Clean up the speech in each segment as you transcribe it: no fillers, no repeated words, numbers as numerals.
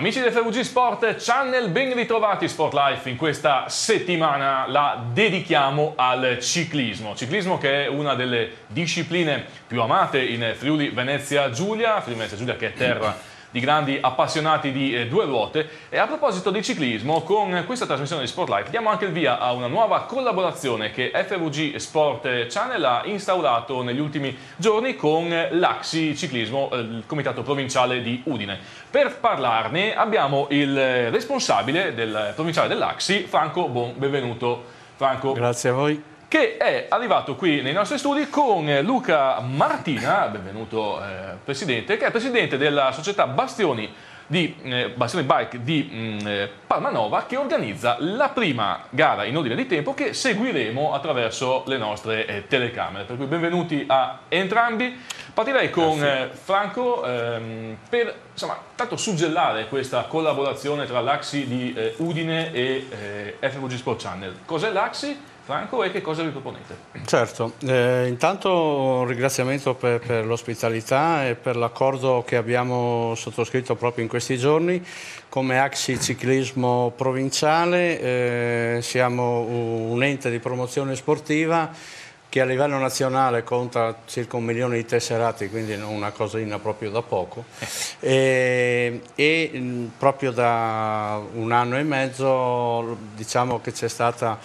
Amici del FVG Sport Channel, ben ritrovati Sport Life. In questa settimana la dedichiamo al ciclismo. Ciclismo che è una delle discipline più amate in Friuli Venezia Giulia, che è terra di grandi appassionati di due ruote. E a proposito di ciclismo, con questa trasmissione di Sport Life diamo anche il via a una nuova collaborazione che FVG Sport Channel ha instaurato negli ultimi giorni con l'AXI Ciclismo, il comitato provinciale di Udine. Per parlarne abbiamo il responsabile del provinciale dell'AXI, Franco Bon. Benvenuto Franco. Grazie a voi. Che è arrivato qui nei nostri studi con Luca Martina, benvenuto Presidente, che è Presidente della società Bastioni Bike di Palmanova, che organizza la prima gara in ordine di tempo che seguiremo attraverso le nostre telecamere. Per cui benvenuti a entrambi. Partirei con Franco per tanto suggellare questa collaborazione tra l'AXI di Udine e FVG Sport Channel. Cos'è l'AXI, Franco, e che cosa vi proponete? Certo, intanto un ringraziamento per l'ospitalità e per l'accordo che abbiamo sottoscritto proprio in questi giorni. Come AXI Ciclismo Provinciale siamo un ente di promozione sportiva che a livello nazionale conta circa 1 milione di tesserati, quindi una cosina proprio da poco, e proprio da 1 anno e mezzo diciamo che c'è stata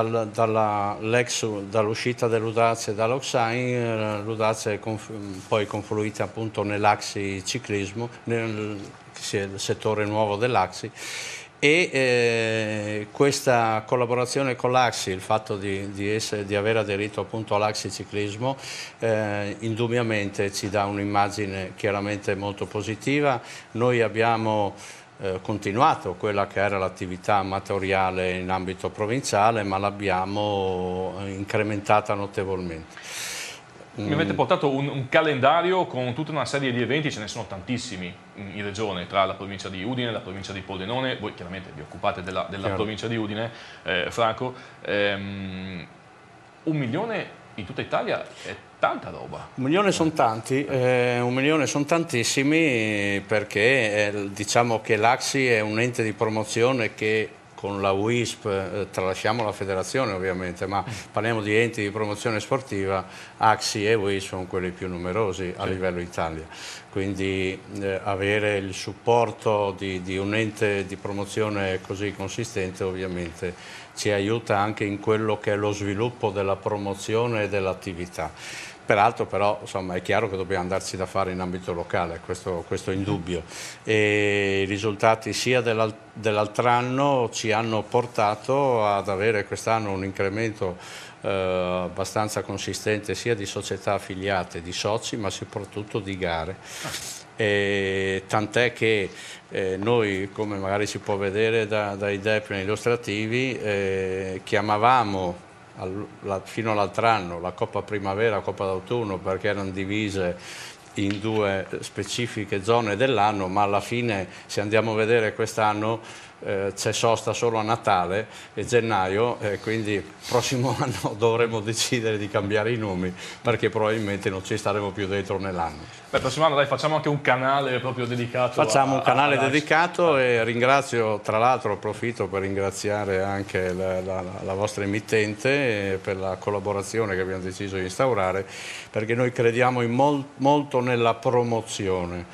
dall'uscita dell'Udace e dall'Oxain, l'Udace è poi confluita appunto nell'AXI Ciclismo, nel settore nuovo dell'AXI. E questa collaborazione con l'AXI, il fatto di aver aderito appunto all'AXI Ciclismo, indubbiamente ci dà un'immagine chiaramente molto positiva. Noi abbiamo continuato quella che era l'attività amatoriale in ambito provinciale, ma l'abbiamo incrementata notevolmente. Mi avete portato un calendario con tutta una serie di eventi, ce ne sono tantissimi in regione, tra la provincia di Udine e la provincia di Pordenone. Voi chiaramente vi occupate della provincia di Udine, Franco. 1 milione in tutta Italia è tanta roba. 1 milione sono tanti, 1 milione sono tantissimi, perché diciamo che l'AXI è un ente di promozione che con la WISP, tralasciamo la federazione ovviamente, ma parliamo di enti di promozione sportiva, AXI e WISP sono quelli più numerosi a livello Italia. Quindi avere il supporto di un ente di promozione così consistente ovviamente ci aiuta anche in quello che è lo sviluppo della promozione e dell'attività. Peraltro però insomma, è chiaro che dobbiamo andarci da fare in ambito locale, questo è indubbio, e i risultati sia dell'altro anno ci hanno portato ad avere quest'anno un incremento abbastanza consistente sia di società affiliate, di soci, ma soprattutto di gare. Tant'è che noi, come magari si può vedere dai DEP illustrativi, chiamavamo fino all'altro anno la Coppa Primavera, la Coppa d'Autunno, perché erano divise in 2 specifiche zone dell'anno, ma alla fine, se andiamo a vedere quest'anno, c'è sosta solo a Natale e gennaio, quindi il prossimo anno dovremo decidere di cambiare i nomi, perché probabilmente non ci staremo più dentro nell'anno. Il prossimo anno facciamo anche un canale proprio dedicato. Facciamo un canale dedicato, e ringrazio, tra l'altro approfitto per ringraziare anche la vostra emittente per la collaborazione che abbiamo deciso di instaurare, perché noi crediamo molto nella promozione,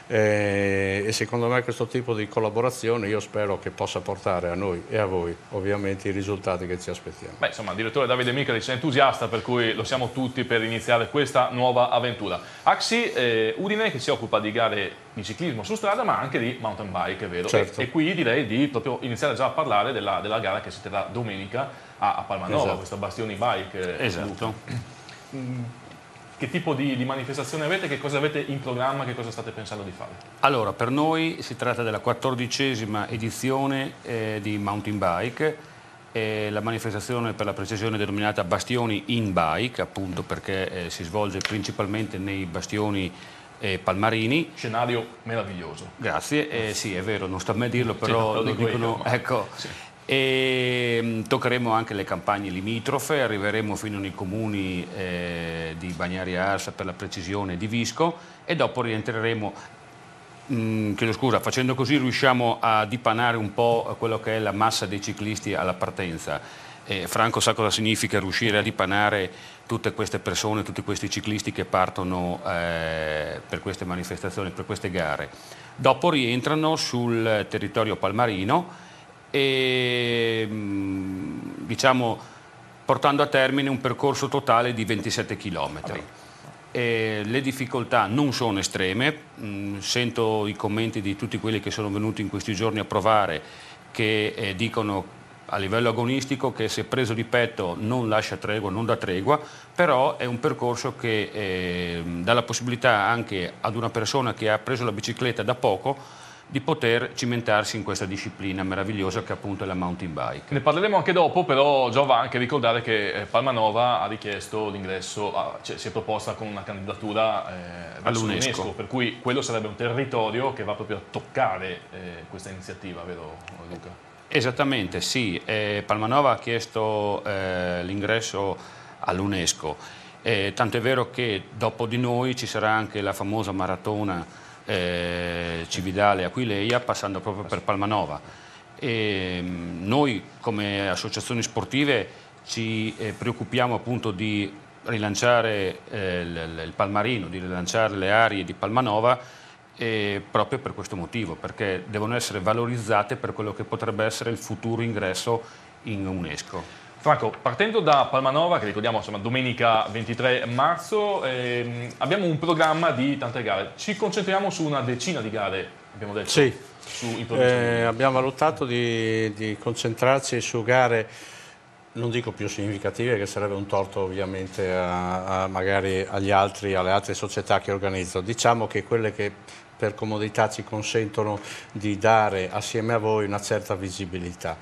e secondo me questo tipo di collaborazione io spero che possa portare a noi e a voi ovviamente i risultati che ci aspettiamo. Beh, insomma, il direttore Davide Michelic è entusiasta, per cui lo siamo tutti per iniziare questa nuova avventura. AXI Udine, che si occupa di gare di ciclismo su strada ma anche di mountain bike, è vero? Certo. E qui direi di proprio iniziare già a parlare della gara che si terrà domenica a Palmanova, esatto. Questa Bastioni Bike. Esatto. Che tipo di manifestazione avete? Che cosa avete in programma? Che cosa state pensando di fare? Allora, per noi si tratta della 14ª edizione di mountain bike. La manifestazione, per la precisione, è denominata Bastioni in Bike, appunto perché si svolge principalmente nei bastioni palmarini. Scenario meraviglioso. Grazie, sì, è vero, non sta a me dirlo, però lo dicono. Io, ecco. Sì. E toccheremo anche le campagne limitrofe, arriveremo fino nei comuni di Bagnari Arsa, per la precisione, di Visco, e dopo rientreremo chiedo scusa, facendo così riusciamo a dipanare un po' quello che è la massa dei ciclisti alla partenza. Franco sa cosa significa riuscire a dipanare tutte queste persone, tutti questi ciclisti che partono per queste manifestazioni, per queste gare. Dopo rientrano sul territorio palmarino e diciamo portando a termine un percorso totale di 27 chilometri. Le difficoltà non sono estreme, sento i commenti di tutti quelli che sono venuti in questi giorni a provare che dicono a livello agonistico che se preso di petto non lascia tregua, non dà tregua, però è un percorso che dà la possibilità anche ad una persona che ha preso la bicicletta da poco di poter cimentarsi in questa disciplina meravigliosa che appunto è la mountain bike. Ne parleremo anche dopo, però giova anche ricordare che Palmanova ha richiesto l'ingresso, cioè si è proposta con una candidatura all'UNESCO, per cui quello sarebbe un territorio che va proprio a toccare questa iniziativa, vero Luca? Esattamente, sì. Palmanova ha chiesto l'ingresso all'UNESCO, tanto è vero che dopo di noi ci sarà anche la famosa maratona Cividale Aquileia passando proprio per Palmanova. Noi come associazioni sportive ci preoccupiamo appunto di rilanciare il Palmarino, di rilanciare le aree di Palmanova proprio per questo motivo, perché devono essere valorizzate per quello che potrebbe essere il futuro ingresso in UNESCO. Franco, partendo da Palmanova, che ricordiamo insomma domenica 23 marzo, abbiamo un programma di tante gare. Ci concentriamo su una decina di gare, abbiamo detto. Sì, abbiamo valutato di concentrarci su gare, non dico più significative, che sarebbe un torto ovviamente magari alle altre società che organizzano. Diciamo che quelle che per comodità ci consentono di dare assieme a voi una certa visibilità.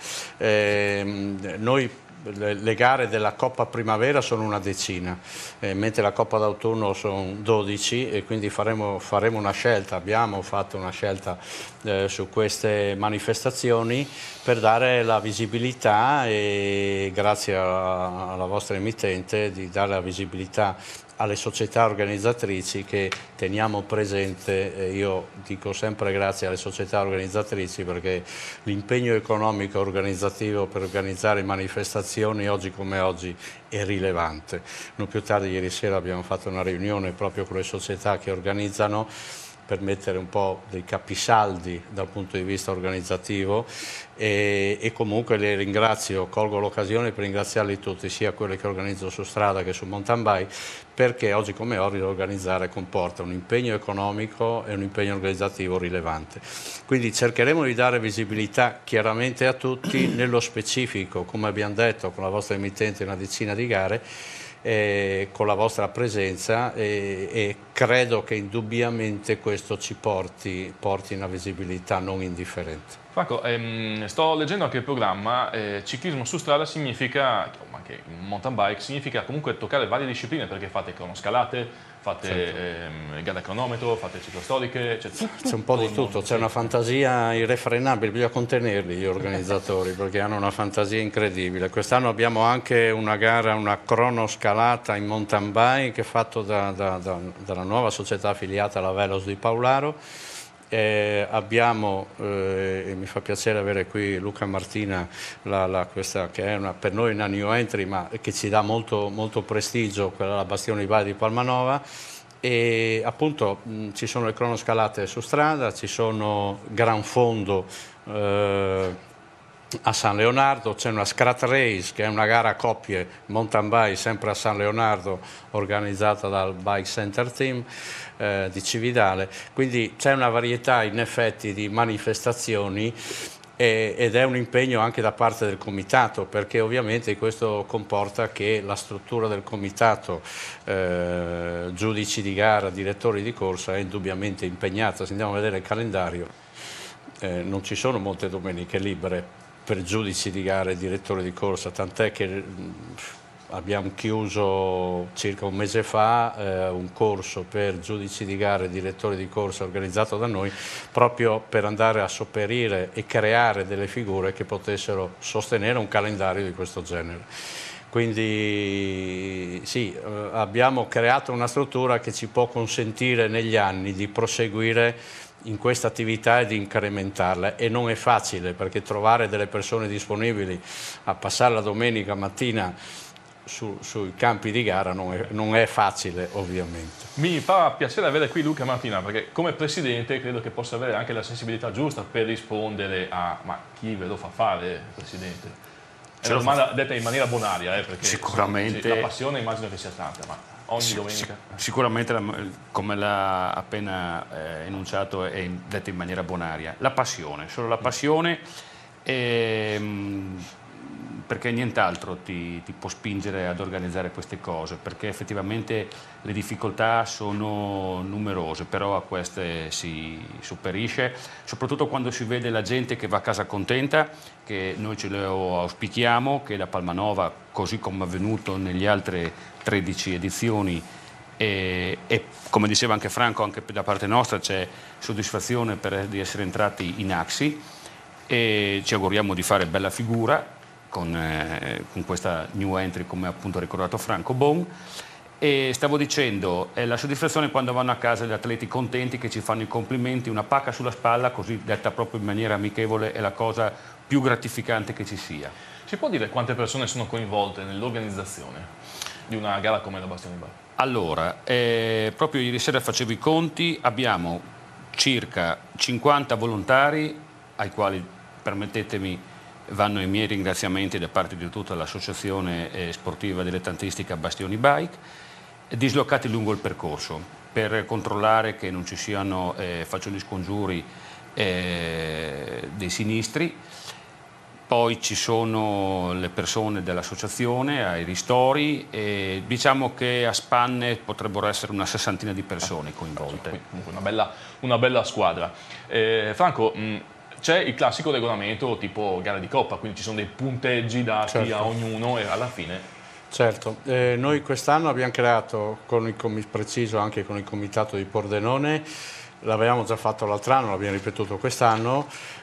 Noi le gare della Coppa Primavera sono una decina, mentre la Coppa d'Autunno sono 12 e quindi faremo una scelta, abbiamo fatto una scelta su queste manifestazioni per dare la visibilità e grazie alla vostra emittente di dare la visibilità alle società organizzatrici che teniamo presente. Io dico sempre grazie alle società organizzatrici perché l'impegno economico organizzativo per organizzare manifestazioni oggi come oggi è rilevante. Non più tardi ieri sera abbiamo fatto una riunione proprio con le società che organizzano per mettere un po' dei capisaldi dal punto di vista organizzativo e comunque le ringrazio, colgo l'occasione per ringraziarli tutti, sia quelli che organizzo su strada che su mountain bike, perché oggi come oggi organizzare comporta un impegno economico e un impegno organizzativo rilevante. Quindi cercheremo di dare visibilità chiaramente a tutti, nello specifico, come abbiamo detto, con la vostra emittente una decina di gare, con la vostra presenza e credo che indubbiamente questo ci porti una visibilità non indifferente. Franco, sto leggendo anche il programma, ciclismo su strada significa, anche mountain bike, significa comunque toccare varie discipline perché fate cronoscalate, fate gare a cronometro, fate ciclostoriche, c'è un po' di tutto, c'è una fantasia irrefrenabile, bisogna contenerli gli organizzatori perché hanno una fantasia incredibile. Quest'anno abbiamo anche una gara, una cronoscalata in mountain bike fatto dalla nuova società affiliata alla Veloz di Paolaro. Abbiamo, e mi fa piacere avere qui Luca Martina, questa che è per noi una new entry ma che ci dà molto, molto prestigio, quella della Bastione Ivai di Palmanova, e appunto ci sono le cronoscalate su strada, ci sono Gran Fondo a San Leonardo, c'è una Scrat Race che è una gara a coppie mountain bike sempre a San Leonardo organizzata dal Bike Center Team di Cividale, quindi c'è una varietà in effetti di manifestazioni ed è un impegno anche da parte del comitato perché ovviamente questo comporta che la struttura del comitato, giudici di gara, direttori di corsa, è indubbiamente impegnata. Se andiamo a vedere il calendario non ci sono molte domeniche libere per giudici di gara e direttori di corsa, tant'è che abbiamo chiuso circa un mese fa un corso per giudici di gara e direttori di corsa organizzato da noi proprio per andare a sopperire e creare delle figure che potessero sostenere un calendario di questo genere. Quindi sì, abbiamo creato una struttura che ci può consentire negli anni di proseguire in questa attività e di incrementarla, e non è facile, perché trovare delle persone disponibili a passare la domenica mattina sui campi di gara non è facile, ovviamente. Mi fa piacere avere qui Luca Martina, perché come presidente credo che possa avere anche la sensibilità giusta per rispondere a ma chi ve lo fa fare, presidente? È una domanda detta in maniera bonaria, perché sicuramente la passione immagino che sia tanta, ma ogni domenica. Sicuramente, come l'ha appena enunciato, è detta in maniera bonaria. La passione, solo la passione, perché nient'altro ti può spingere ad organizzare queste cose, perché effettivamente le difficoltà sono numerose, però a queste si superisce, soprattutto quando si vede la gente che va a casa contenta, che noi ce lo auspichiamo, che da Palmanova, così come è avvenuto negli altre 13 edizioni, e come diceva anche Franco, anche da parte nostra c'è soddisfazione di essere entrati in Axi, e ci auguriamo di fare bella figura con questa new entry, come appunto ha ricordato Franco Bon. E stavo dicendo, è la soddisfazione quando vanno a casa gli atleti contenti, che ci fanno i complimenti, una pacca sulla spalla, così detta proprio in maniera amichevole, è la cosa più gratificante che ci sia. Si può dire quante persone sono coinvolte nell'organizzazione di una gara come la Bastioni Bike? Allora, proprio ieri sera facevo i conti, abbiamo circa 50 volontari, ai quali, permettetemi, vanno i miei ringraziamenti da parte di tutta l'associazione sportiva dilettantistica Bastioni Bike, dislocati lungo il percorso per controllare che non ci siano faccioni scongiuri dei sinistri. Poi ci sono le persone dell'associazione ai ristori, e diciamo che a spanne potrebbero essere una 60ina di persone coinvolte. Comunque una bella squadra. Franco, c'è il classico regolamento tipo gara di coppa, quindi ci sono dei punteggi dati a ognuno e alla fine... Certo, noi quest'anno abbiamo creato, preciso anche con il comitato di Pordenone, l'avevamo già fatto l'altro anno, l'abbiamo ripetuto quest'anno,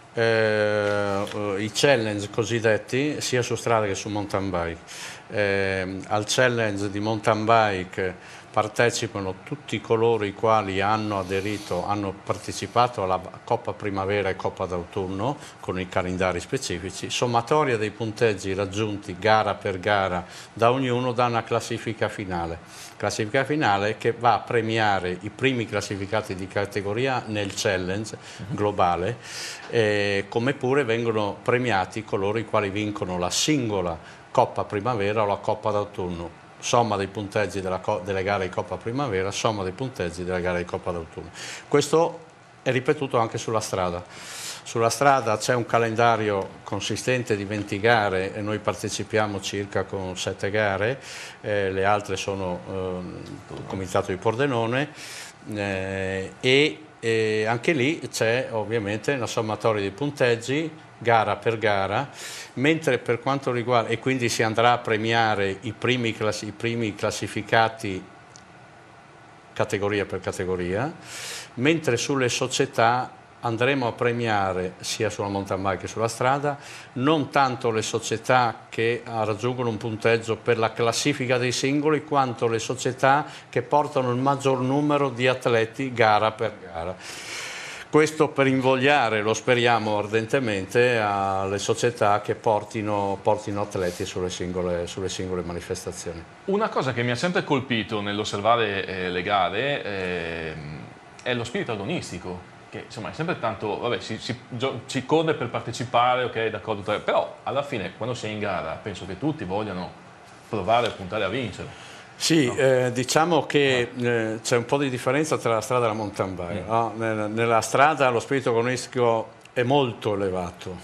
i challenge cosiddetti sia su strada che su mountain bike. Al challenge di mountain bike partecipano tutti coloro i quali hanno partecipato alla Coppa Primavera e Coppa d'Autunno con i calendari specifici, sommatoria dei punteggi raggiunti gara per gara da ognuno dà una classifica finale che va a premiare i primi classificati di categoria nel challenge globale, come pure vengono premiati coloro i quali vincono la singola Coppa Primavera o la Coppa d'Autunno. Somma dei punteggi delle gare di Coppa Primavera, somma dei punteggi della gara di Coppa d'Autunno. Questo è ripetuto anche sulla strada. Sulla strada c'è un calendario consistente di 20 gare e noi partecipiamo circa con 7 gare, le altre sono il comitato di Pordenone, e anche lì c'è ovviamente una sommatoria di punteggi gara per gara, mentre per quanto riguarda, e quindi si andrà a premiare i primi classificati categoria per categoria, mentre sulle società andremo a premiare, sia sulla mountain bike che sulla strada, non tanto le società che raggiungono un punteggio per la classifica dei singoli, quanto le società che portano il maggior numero di atleti gara per gara. Questo per invogliare, lo speriamo ardentemente, alle società che portino atleti sulle singole manifestazioni. Una cosa che mi ha sempre colpito nell'osservare le gare è lo spirito agonistico, che insomma è sempre tanto, vabbè, si corre per partecipare, ok, d'accordo, però alla fine quando sei in gara penso che tutti vogliano provare a puntare a vincere. Sì, no. Diciamo che c'è un po' di differenza tra la strada e la mountain bike. No? Nella strada lo spirito agonistico è molto elevato,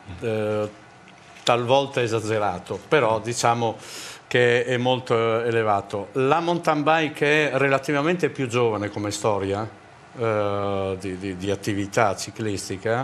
talvolta esagerato, però diciamo che è molto elevato. La mountain bike è relativamente più giovane come storia di attività ciclistica,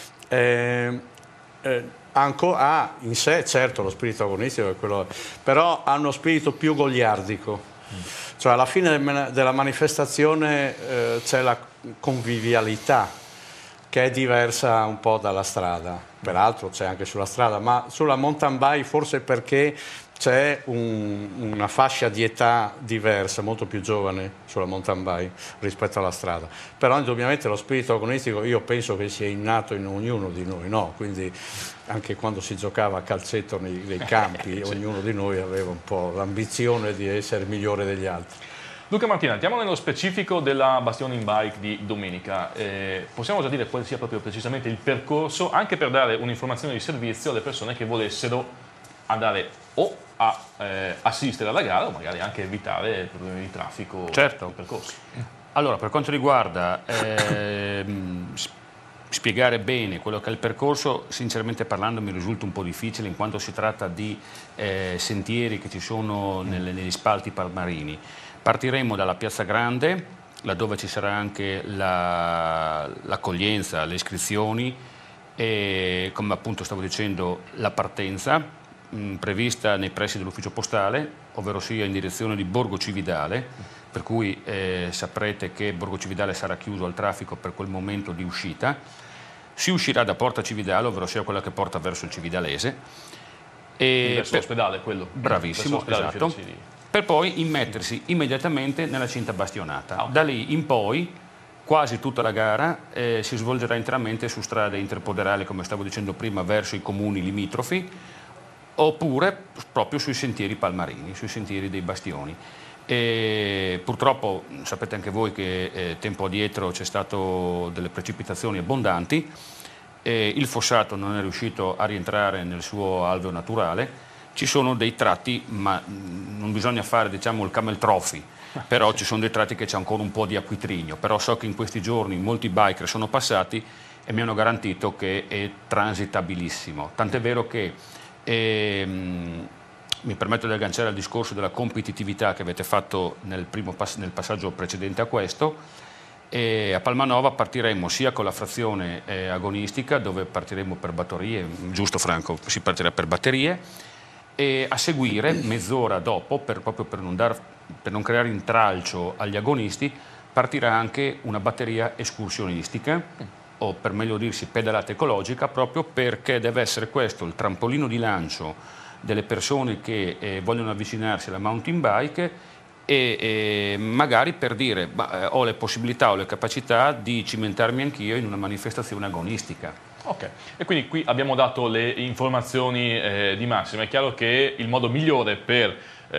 ha in sé certo lo spirito agonistico, è quello, però ha uno spirito più goliardico, cioè alla fine della manifestazione c'è la convivialità che è diversa un po' dalla strada, peraltro c'è anche sulla strada, ma sulla mountain bike forse perché c'è una fascia di età diversa, molto più giovane sulla mountain bike rispetto alla strada, però indubbiamente lo spirito agonistico io penso che sia innato in ognuno di noi, no? Quindi anche quando si giocava a calcetto nei campi, ognuno di noi aveva un po' l'ambizione di essere migliore degli altri. Luca Martina, andiamo nello specifico della Bastioni in Bike di domenica. Possiamo già dire quale sia proprio precisamente il percorso, anche per dare un'informazione di servizio alle persone che volessero andare o a assistere alla gara o magari anche evitare problemi di traffico del percorso. Allora, per quanto riguarda spiegare bene quello che è il percorso, sinceramente parlando mi risulta un po' difficile in quanto si tratta di sentieri che ci sono negli spalti palmarini. Partiremo dalla Piazza Grande, laddove ci sarà anche l'accoglienza, le iscrizioni e, come appunto stavo dicendo, la partenza prevista nei pressi dell'ufficio postale, ovvero sia in direzione di Borgo Cividale, per cui saprete che Borgo Cividale sarà chiuso al traffico per quel momento di uscita. Si uscirà da Porta Cividale, ovvero sia quella che porta verso il Cividalese. Verso l'ospedale, quello. Bravissimo, esatto. Per poi immettersi immediatamente nella cinta bastionata. Da lì in poi quasi tutta la gara si svolgerà interamente su strade interpoderali, come stavo dicendo prima, verso i comuni limitrofi, oppure proprio sui sentieri palmarini, sui sentieri dei bastioni. E purtroppo sapete anche voi che tempo addietro c'è stato delle precipitazioni abbondanti, il fossato non è riuscito a rientrare nel suo alveo naturale. Ci sono dei tratti, ma non bisogna fare, diciamo, il camel trophy, però ci sono dei tratti che c'è ancora un po' di acquitrigno, però so che in questi giorni molti biker sono passati e mi hanno garantito che è transitabilissimo, tant'è vero che mi permetto di agganciare al discorso della competitività che avete fatto nel passaggio precedente a questo. A Palmanova partiremo sia con la frazione agonistica, dove partiremo per batterie, giusto Franco, si partirà per batterie, e a seguire, mezz'ora dopo, proprio per non creare intralcio agli agonisti, partirà anche una batteria escursionistica, o per meglio dirsi pedalata ecologica, proprio perché deve essere questo il trampolino di lancio delle persone che vogliono avvicinarsi alla mountain bike e magari per dire ho le possibilità, ho le capacità di cimentarmi anch'io in una manifestazione agonistica. Ok, e quindi qui abbiamo dato le informazioni di massima. È chiaro che il modo migliore per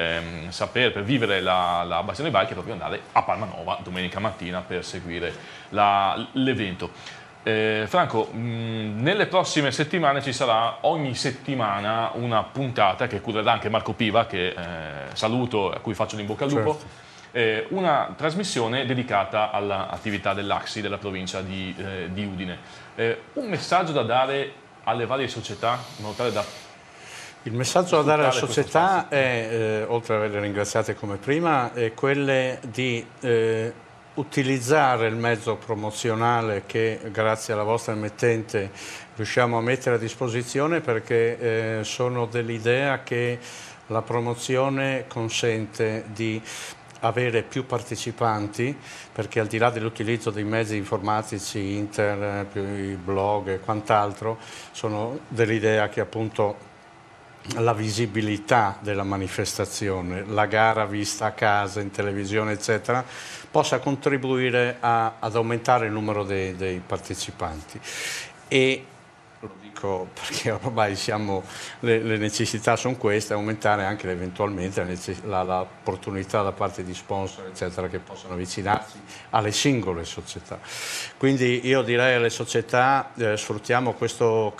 vivere la Bastioni Bike è proprio andare a Palmanova domenica mattina per seguire l'evento. Franco, nelle prossime settimane ci sarà ogni settimana una puntata che curerà anche Marco Piva, che saluto, a cui faccio l'in bocca al lupo. Certo. Una trasmissione dedicata all'attività dell'AXI della provincia di Udine. Un messaggio da dare alle varie società in modo tale da... Il messaggio da dare alla società è, oltre ad averle ringraziate come prima, è quelle di utilizzare il mezzo promozionale che grazie alla vostra emittente riusciamo a mettere a disposizione, perché sono dell'idea che la promozione consente di avere più partecipanti, perché al di là dell'utilizzo dei mezzi informatici, internet, i blog e quant'altro, sono dell'idea che appunto la visibilità della manifestazione, la gara vista a casa, in televisione eccetera, possa contribuire ad aumentare il numero dei partecipanti. E lo dico perché ormai le necessità sono queste, aumentare anche eventualmente l'opportunità da parte di sponsor eccetera che possano avvicinarsi alle singole società. Quindi io direi alle società sfruttiamo questo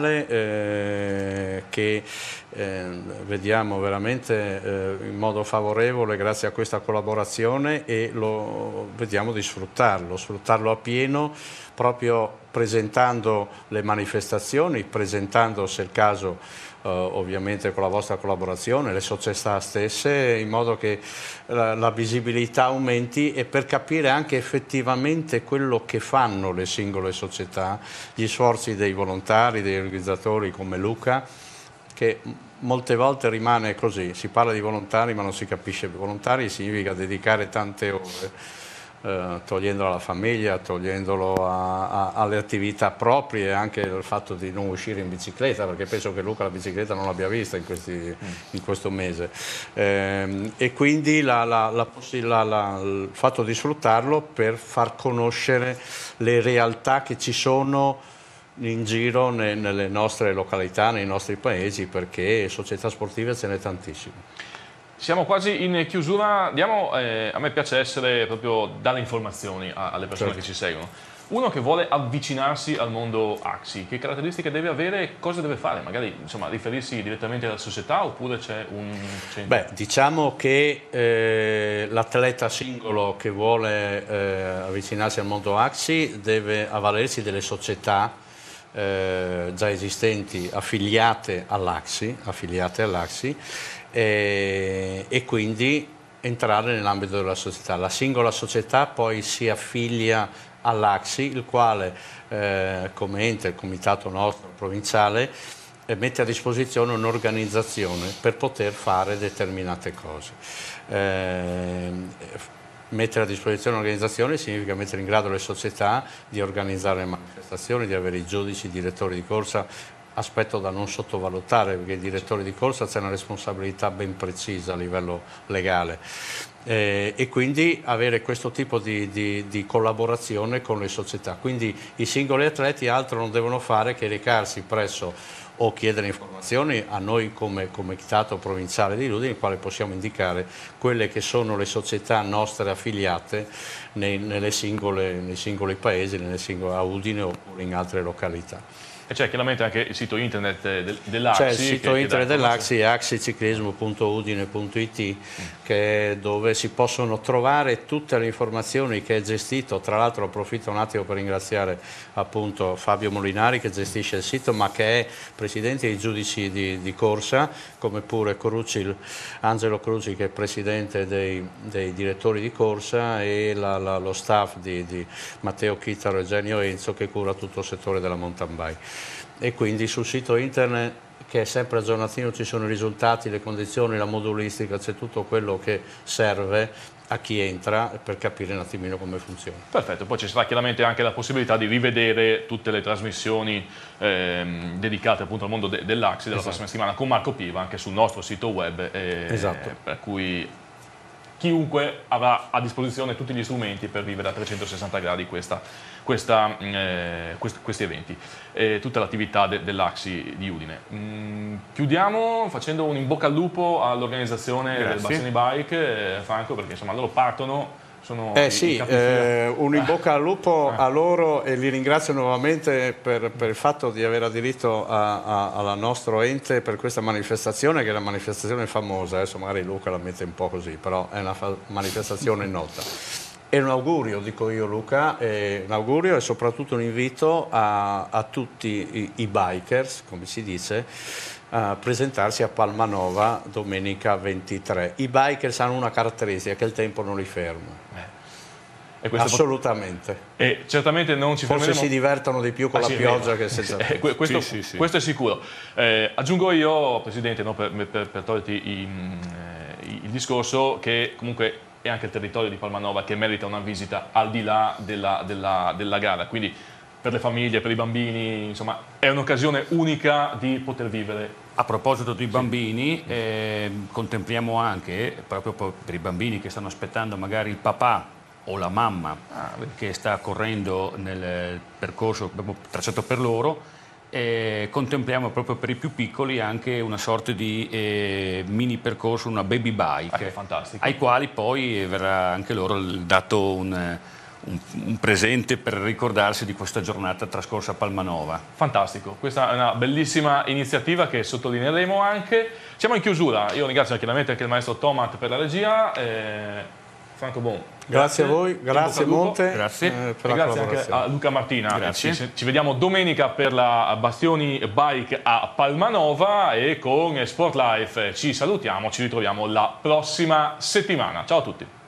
canale che vediamo veramente in modo favorevole grazie a questa collaborazione, e vediamo di sfruttarlo a pieno, proprio presentando le manifestazioni, presentando se il caso ovviamente con la vostra collaborazione, le società stesse, in modo che la visibilità aumenti, e per capire anche effettivamente quello che fanno le singole società, gli sforzi dei volontari, degli organizzatori come Luca, che molte volte rimane così, si parla di volontari ma non si capisce. Volontari significa dedicare tante ore, togliendolo alla famiglia, togliendolo alle attività proprie, anche il fatto di non uscire in bicicletta, perché penso che Luca la bicicletta non l'abbia vista in questo mese, e quindi il fatto di sfruttarlo per far conoscere le realtà che ci sono in giro nelle nostre località, nei nostri paesi, perché società sportive ce n'è tantissime. Siamo quasi in chiusura, a me piace dare informazioni alle persone che ci seguono. Uno che vuole avvicinarsi al mondo AXI, che caratteristiche deve avere, cosa deve fare? Magari riferirsi direttamente alla società oppure c'è un centro? Beh, diciamo che l'atleta singolo che vuole avvicinarsi al mondo AXI deve avvalersi delle società già esistenti affiliate all'AXI e quindi entrare nell'ambito della società. La singola società poi si affiglia all'AXI, il quale come ente, il comitato nostro provinciale, mette a disposizione un'organizzazione per poter fare determinate cose. Mettere a disposizione un'organizzazione significa mettere in grado le società di organizzare le manifestazioni, di avere i giudici, i direttori di corsa, aspetto da non sottovalutare, perché il direttore di corsa c'è una responsabilità ben precisa a livello legale, e quindi avere questo tipo di collaborazione con le società. Quindi i singoli atleti altro non devono fare che recarsi presso o chiedere informazioni a noi come comitato provinciale di Udine, in quale possiamo indicare quelle che sono le società nostre affiliate nei singoli paesi, a Udine oppure in altre località. E c'è chiaramente anche il sito internet dell'AXI. C'è il sito internet dell'AXI, axiciclismo.udine.it, che è dove si possono trovare tutte le informazioni, che è gestito. Tra l'altro approfitto un attimo per ringraziare appunto Fabio Molinari che gestisce il sito, ma che è presidente dei giudici di corsa, come pure Angelo Cruci, che è presidente dei direttori di corsa, e lo staff di Matteo Chittaro e Eugenio Enzo, che cura tutto il settore della mountain bike. E quindi sul sito internet, che è sempre aggiornatino, ci sono i risultati, le condizioni, la modulistica, c'è tutto quello che serve a chi entra per capire un attimino come funziona. Perfetto, poi ci sarà chiaramente anche la possibilità di rivedere tutte le trasmissioni dedicate appunto al mondo dell'AXI della prossima settimana con Marco Piva anche sul nostro sito web, per cui chiunque avrà a disposizione tutti gli strumenti per vivere a 360 gradi questi eventi, tutta l'attività dell'AXI di Udine. Chiudiamo facendo un in bocca al lupo all'organizzazione del Bastioni Bike, Franco, perché insomma loro partono. Un in bocca al lupo a loro, e li ringrazio nuovamente per il fatto di aver aderito alla nostro ente per questa manifestazione, che è una manifestazione famosa. Adesso magari Luca la mette un po' così, però è una manifestazione nota. E un augurio, dico io Luca, un augurio e soprattutto un invito a tutti i bikers, come si dice, a presentarsi a Palmanova domenica 23. I bikers hanno una caratteristica, che il tempo non li ferma. Assolutamente. E certamente non ci fermeremo. Forse si divertono di più con la pioggia che senza. Questo è sicuro. Aggiungo io, Presidente, no, per toglierti il discorso, che comunque è anche il territorio di Palmanova che merita una visita al di là della gara, quindi per le famiglie, per i bambini, insomma è un'occasione unica di poter vivere. A proposito dei bambini, contempliamo anche, proprio per i bambini che stanno aspettando magari il papà o la mamma che sta correndo nel percorso tracciato per loro, contempliamo proprio per i più piccoli anche una sorta di mini percorso, una baby bike, ai quali poi verrà anche loro dato un presente per ricordarsi di questa giornata trascorsa a Palmanova. Fantastico, questa è una bellissima iniziativa che sottolineeremo anche. Siamo in chiusura, io ringrazio chiaramente anche il maestro Tomat per la regia. Franco Bon, grazie a voi, grazie Monte, grazie anche a Luca Martina. Ci vediamo domenica per la Bastioni Bike a Palmanova, e con Sport Life ci salutiamo, ci ritroviamo la prossima settimana. Ciao a tutti.